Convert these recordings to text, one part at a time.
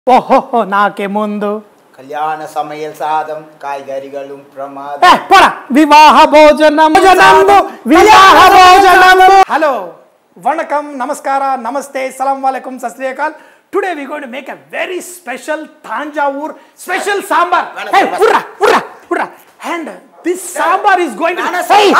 ఓహో నాకే ముందు కళ్యాణ సమయల్ సాదం కాయగరిగలు ప్రమాద పోరా వివాహ భోజనం వివాహ భోజనం hello vanakkam namaskara namaste assalamu alaikum sat sri akal. Today we are going to make a very special Thanjavur special sambar. Hey urra and this sambar is going to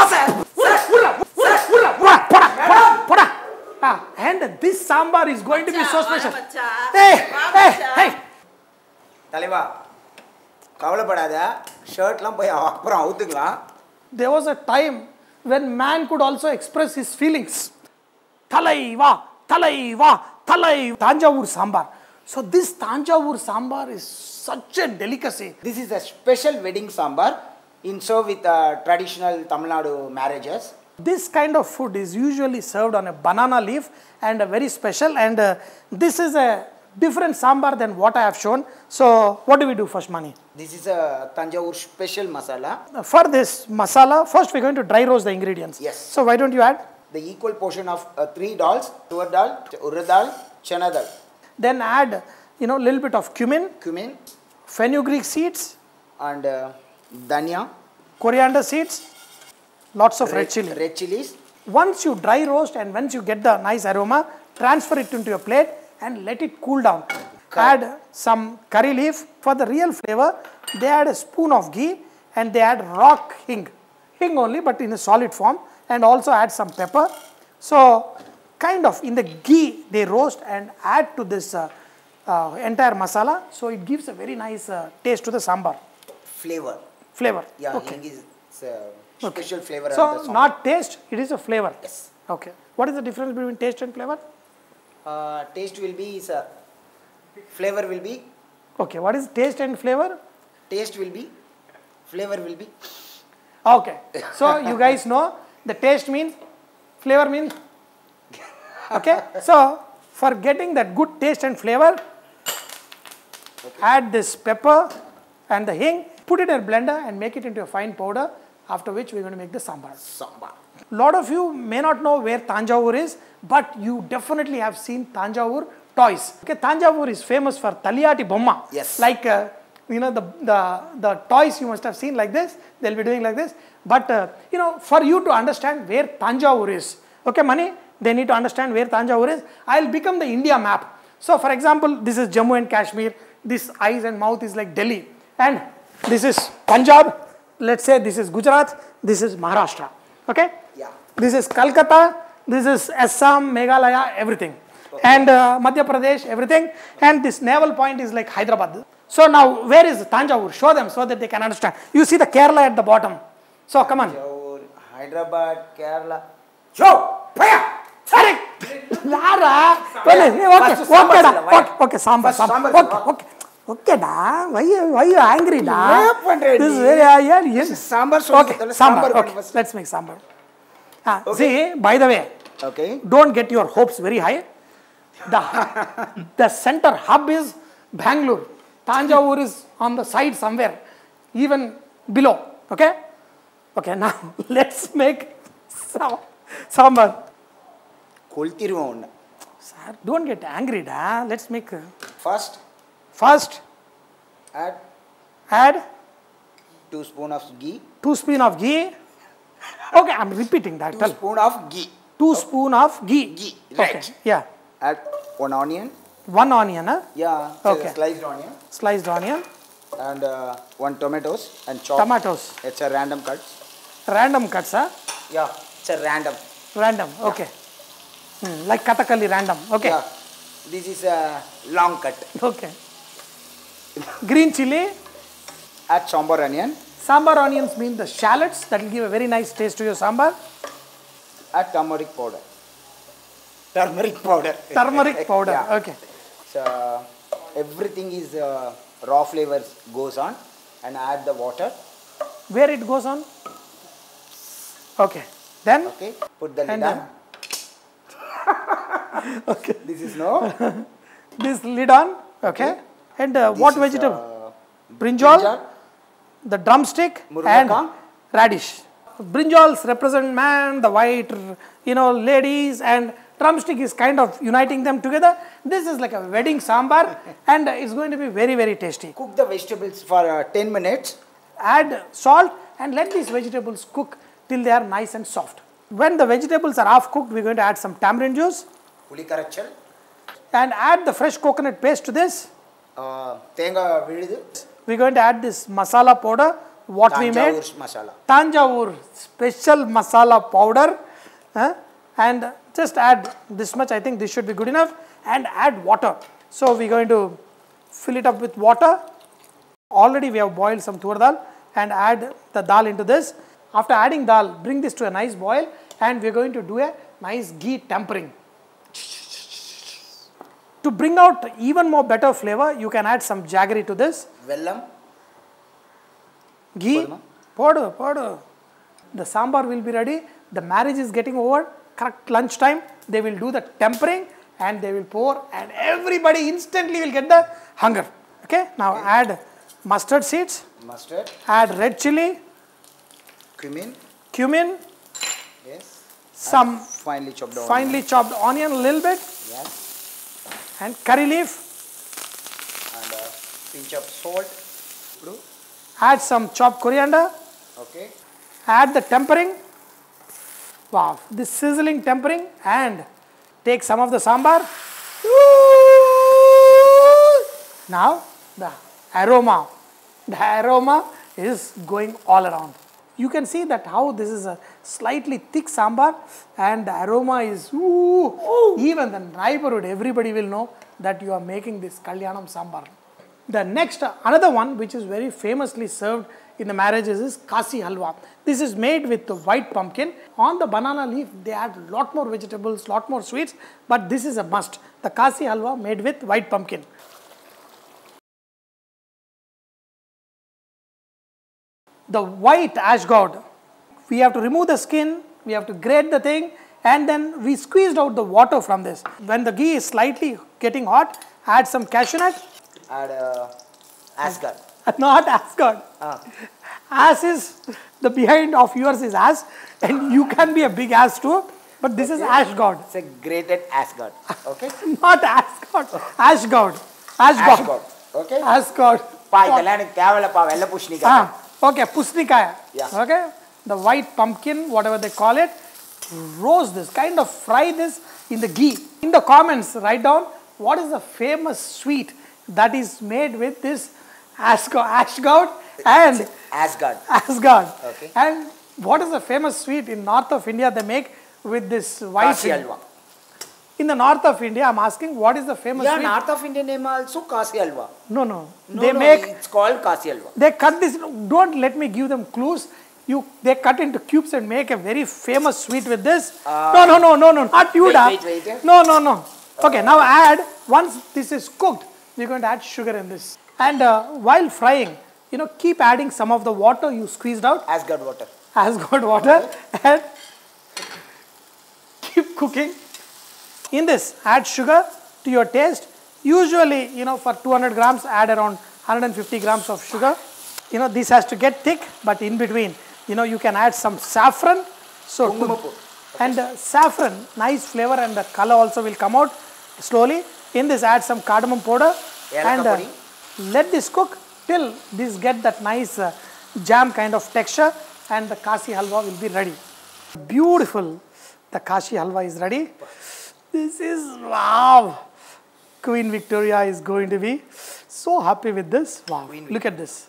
and this sambar is going to be so special. Hey தலைவா கவலைப்படாத ஷர்ட்லாம் போய் அப்புறம் அவுத்துக்கலாம். There was a time when man could also express his feelings. Thalaiva Thanjavur sambar. So this Thanjavur sambar is such a delicacy. This is a special wedding sambar in served with traditional Tamil Nadu marriages. This kind of food is usually served on a banana leaf and a very special, and this is a different sambar than what I have shown. So what do we do first, Mani? This is a Thanjavur special masala. For this masala, first we are going to dry roast the ingredients. Yes. So why don't you add the equal portion of 3 dals, tur dal, urad dal, chana dal. Then add little bit of cumin, fenugreek seeds, and dhania, coriander seeds, lots of red chilies. Once you dry roast and once you get the nice aroma, transfer it into your plate and let it cool down. Add some curry leaf. For the real flavor, they add a spoon of ghee and they add rock hing only, but in a solid form, and also add some pepper. So kind of in the ghee they roast and add to this entire masala, so it gives a very nice taste to the sambar. Flavor. Yeah, okay. Hing is special flavor. So not taste, it is a flavor. Yes. Okay. What is the difference between taste and flavor? Taste will be flavor will be. Okay. What is taste and flavor? Taste will be, flavor will be. Okay. So you guys know the taste means, flavor means. Okay. So for getting that good taste and flavor, add this pepper and the hing, put it in a blender and make it into a fine powder, after which we are going to make the sambar. Lot of you may not know where Thanjavur is, but you definitely have seen Thanjavur toys. Okay, Thanjavur is famous for Taliyati Bomma. Yes. Like the toys you must have seen like this, they'll be doing like this. But for you to understand where Thanjavur is, okay, Mani, they need to understand where Thanjavur is. I'll become the India map. So for example, this is Jammu and Kashmir, this eyes and mouth is like Delhi, and this is Punjab, let's say this is Gujarat, this is Maharashtra, okay? Yeah. This is Calcutta, this is Assam, Meghalaya, everything. Okay. And Madhya Pradesh, everything. And this navel point is like Hyderabad. So now, where is Thanjavur? Show them so that they can understand. You see the Kerala at the bottom. So come on. Hyderabad, Kerala. Show! Fire! Sorry! Lara! Okay, sambar. Okay, da. Why you angry, da? This is very, yes. Sambar. Okay, sambar. Okay, let's make sambar. Okay. See, by the way, okay, don't get your hopes very high. The center hub is Bangalore. Thanjavur is on the side somewhere, even below. Okay? Okay, now let's make sambar. Sir, don't get angry, da. Let's make. First, add 2 spoon of ghee. 2 spoon of ghee. Okay, I'm repeating that. 2 spoon of ghee. 2 spoon of ghee. Right. Okay. Yeah. Add 1 onion. 1 onion, huh? Yeah. Okay. Sliced onion. And 1 tomatoes and chop. Tomatoes. It's a random cut. Random cuts, huh? Yeah. It's a random. Okay. Like Kathakali random. Okay. Yeah. This is a long cut. Okay. Green chili. Add sambar onion. Sambar onions mean the shallots. That will give a very nice taste to your sambar. Add turmeric powder. Yeah. Okay. So everything is raw flavors goes on, and add the water. Where it goes on? Okay. Then? Okay. Put the lid on. Okay. This is no. This lid on. Okay. And what vegetable? Brinjal, the drumstick, and radish. Brinjals represent man, the white, ladies, and drumstick is kind of uniting them together. This is like a wedding sambar and it's going to be very, very tasty. Cook the vegetables for 10 minutes. Add salt and let these vegetables cook till they are nice and soft. When the vegetables are half cooked, we're going to add some tamarind juice. Puli karachal. And add the fresh coconut paste to this. Tenga vididu. We're going to add this masala powder, what we made. Masala. Tanjavur special masala powder. And just add this much, I think this should be good enough. And add water. So we're going to fill it up with water. Already we have boiled some tur dal and add the dal into this. After adding dal, bring this to a nice boil and we're going to do a nice ghee tempering. To bring out even more better flavor, you can add some jaggery to this. Vellam. Ghee. Podu. The sambar will be ready. The marriage is getting over. Correct lunchtime. They will do the tempering and they will pour and everybody instantly will get the hunger. Okay. Now add mustard seeds. Mustard. Add red chili. Cumin. Yes. Some finely chopped onion a little bit. Yes. And curry leaf. And a pinch of salt. Add some chopped coriander. Okay. Add the tempering. Wow, this sizzling tempering and take some of the sambar. Now the aroma. The aroma is going all around. You can see that how this is a slightly thick sambar and the aroma is, even the neighborhood, everybody will know that you are making this Kalyanam sambar. The next, another one which is very famously served in the marriages is Kasi halwa. This is made with the white pumpkin. On the banana leaf, they add a lot more vegetables, lot more sweets, but this is a must. The Kasi halwa made with white pumpkin. The white ash gourd, we have to remove the skin, we have to grate the thing and then we squeezed out the water from this. When the ghee is slightly getting hot, add some cashew nut. Add asgard. Not asgard. Ass is, the behind of yours is ass and you can be a big ass too, but this is ash gourd. It's a grated asgard. Okay. Not asgard, ash gourd. Ash gourd. Okay. Ash gourd. Okay, pusnikaya. Yeah. Okay, the white pumpkin, whatever they call it, roast this, kind of fry this in the ghee. In the comments, write down what is the famous sweet that is made with this ash gourd and asgard. Okay. And what is the famous sweet in north of India they make with this white Kasi halwa. In the north of India, I'm asking what is the famous sweet? North of India name also Kasi halwa. No. It's called Kasi halwa. They cut this, don't let me give them clues. They cut into cubes and make a very famous sweet with this. No, not you, wait. No. Okay, now add, once this is cooked, we're going to add sugar in this. And while frying, keep adding some of the water you squeezed out. Asgard water. And keep cooking. In this, add sugar to your taste. Usually, for 200 grams, add around 150 grams of sugar. This has to get thick, but in between, you can add some saffron. And saffron, nice flavor and the color also will come out slowly. In this, add some cardamom powder and let this cook till this get that nice jam kind of texture and the Kasi halwa will be ready. Beautiful. The Kasi halwa is ready. This is, wow. Queen Victoria is going to be so happy with this. Wow, look at this.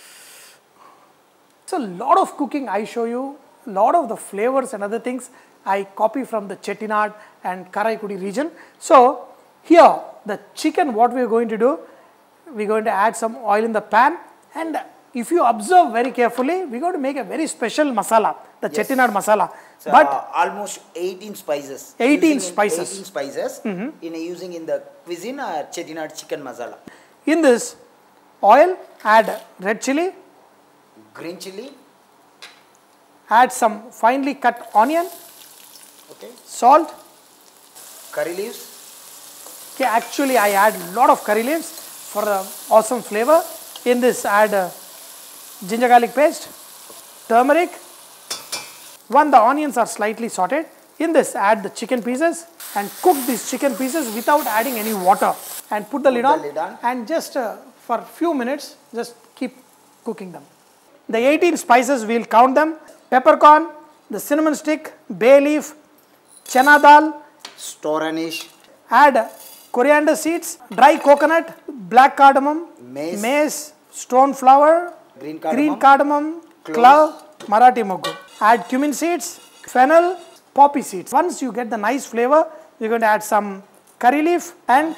So, a lot of cooking I show you, a lot of the flavors and other things I copy from the Chettinad and Karaikudi region. So, here the chicken, what we are going to do, we are going to add some oil in the pan and if you observe very carefully, we are going to make a very special masala, the Chettinad masala. So almost 18 spices. 18 spices. 18 spices using in the cuisine Chettinad chicken masala. In this oil, add red chili, green chili, add some finely cut onion, okay, salt, curry leaves. Okay, actually I add a lot of curry leaves for the awesome flavor. In this, add ginger garlic paste, turmeric. When the onions are slightly sauteed, In this, add the chicken pieces and cook these chicken pieces without adding any water. And put the lid on and just for a few minutes, just keep cooking them. The 18 spices, we'll count them. Peppercorn, the cinnamon stick, bay leaf, chana dal, store anise, add coriander seeds, dry coconut, black cardamom, mace, stone flower, green cardamom, clove, Marathi moggu. Add cumin seeds, fennel, poppy seeds. Once you get the nice flavor, you're going to add some curry leaf and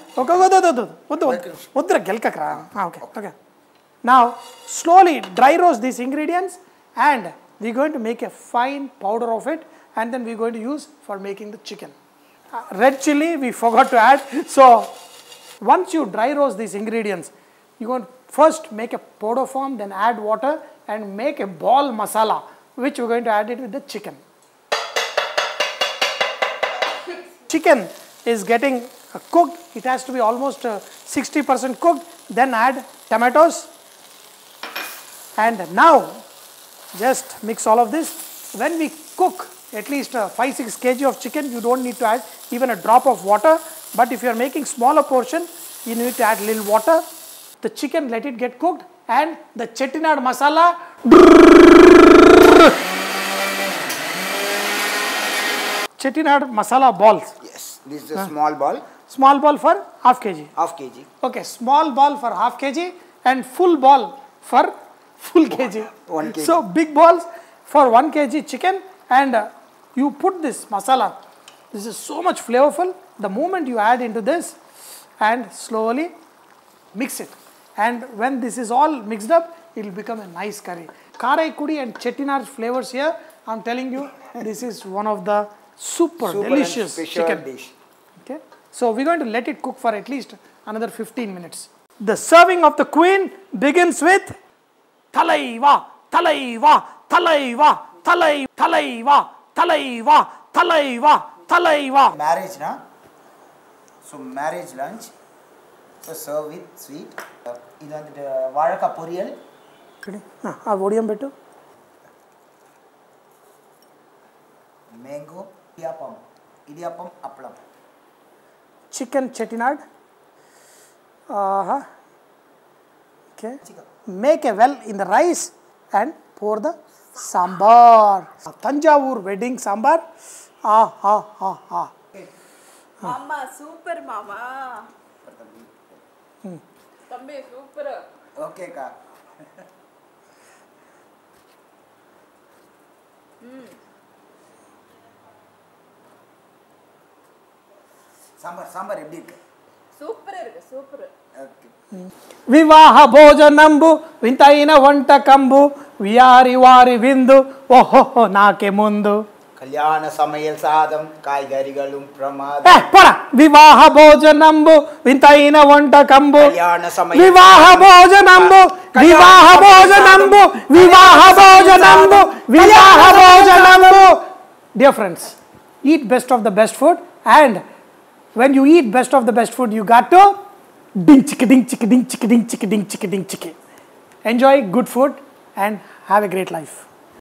okay. Now slowly dry roast these ingredients and we're going to make a fine powder of it, and then we're going to use for making the chicken. Red chili we forgot to add. So once you dry roast these ingredients, you're going to first make a powder form, then add water and make a ball masala, which we're going to add it with the chicken. Chicken is getting cooked. It has to be almost 60% cooked. Then add tomatoes. And now just mix all of this. When we cook at least 5-6 kg of chicken, you don't need to add even a drop of water. But if you are making smaller portion, you need to add little water. The chicken, let it get cooked, and the chettinad masala. Chettinad masala balls. Yes, this is a small ball. Small ball for half kg. Half kg. Okay, small ball for half kg and full ball for full kg. 1 kg. So big balls for 1 kg chicken, and you put this masala. This is so much flavorful. The moment you add into this and slowly mix it, and when this is all mixed up, it will become a nice curry. Karaikudi and Chettinad flavors here. I'm telling you, this is one of the super delicious chicken dish. Okay, so we're going to let it cook for at least another 15 minutes. The serving of the queen begins with Thalaiva, Thalaiva, Thalaiva, Thalaiva, Thalaiva, Thalaiva, Thalaiva, Thalaiva. Marriage, na? So marriage lunch. So serve with sweet. Idandu Varaka poriyal. Vodiyam bettu. Mango, idiyappam, appalam. Chicken chettinad. Okay. Make a well in the rice and pour the sambar. Tanjavur wedding sambar. Mama, super mama. Tambi, super. Okay, ka. Sambar எப்படி இருக்கு? Super இருக்கு, super. Okay. వివాహ భోజనంబు వింతైన వంటకంబు వియారి వారి విందు ఓహో నాకే ముందు కళ్యాణ సమయల్ సాదం కాయగరిగళుం ప్రమాదం పోరా వివాహ భోజనంబు వింతైన వంటకంబు కళ్యాణ సమయ వివాహ భోజనంబు వివాహ భోజనంబు వివాహ భోజనంబు వివాహ భోజనంబు. Dear friends, eat best of the best food, and when you eat best of the best food, you got to ding chicka ding chicka ding chicka ding chicka ding chicka ding chicka. Enjoy good food and have a great life.